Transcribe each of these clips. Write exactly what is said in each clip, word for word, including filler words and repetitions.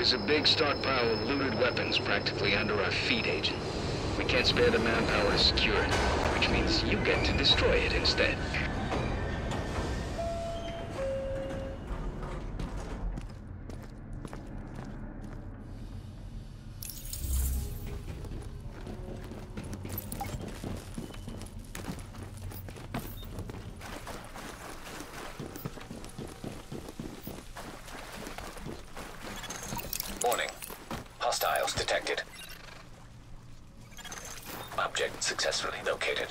There's a big stockpile of looted weapons practically under our feet, Agent. We can't spare the manpower to secure it, which means you get to destroy it instead. Warning. Hostiles detected. Object successfully located.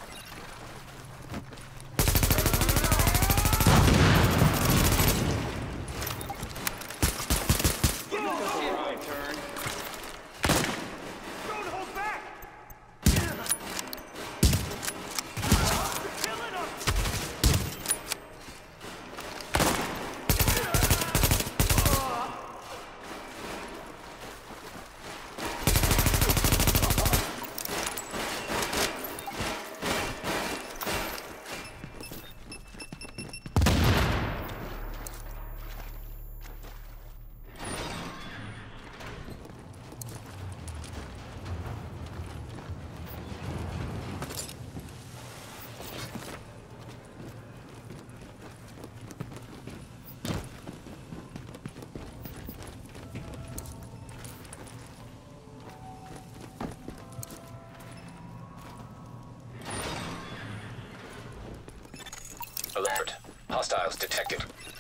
Alert. Hostiles detected.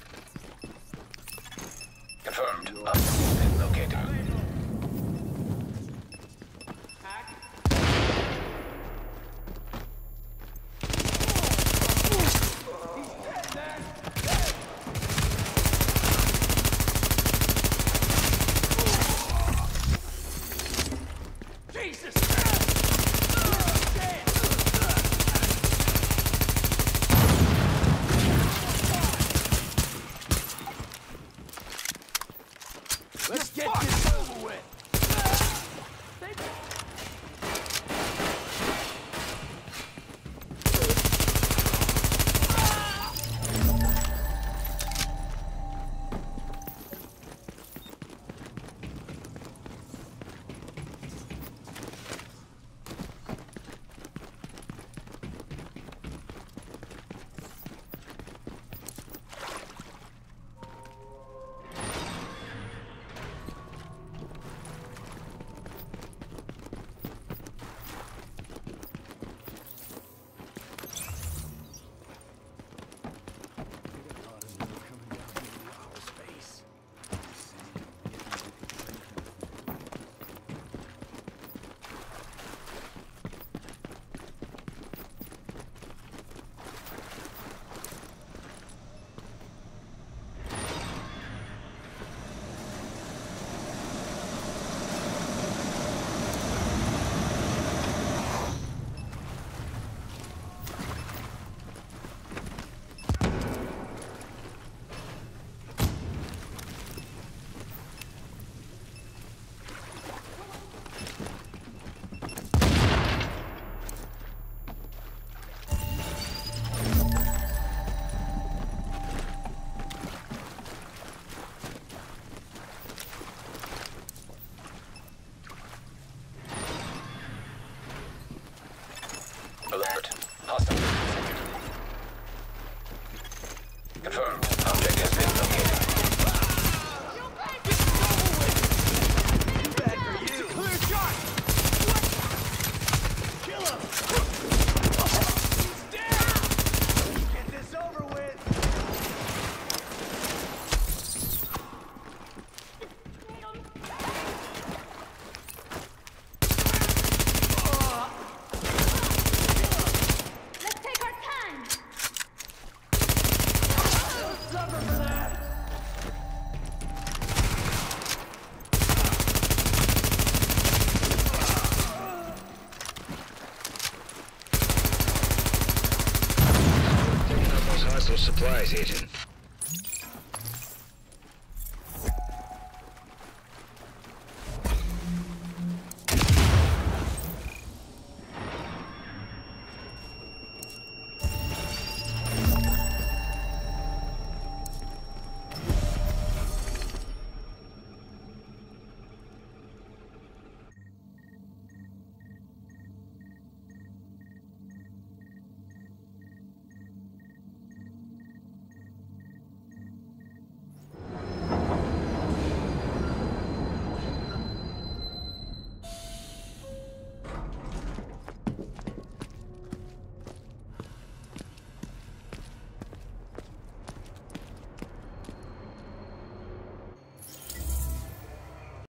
Confirmed. Object been located. Let's get this over with! Alert. Hostile. Confirmed. Object has been located. Too bad for you! It's a clear shot! Kill him! He's down! Get this over with! Supplies, Agent.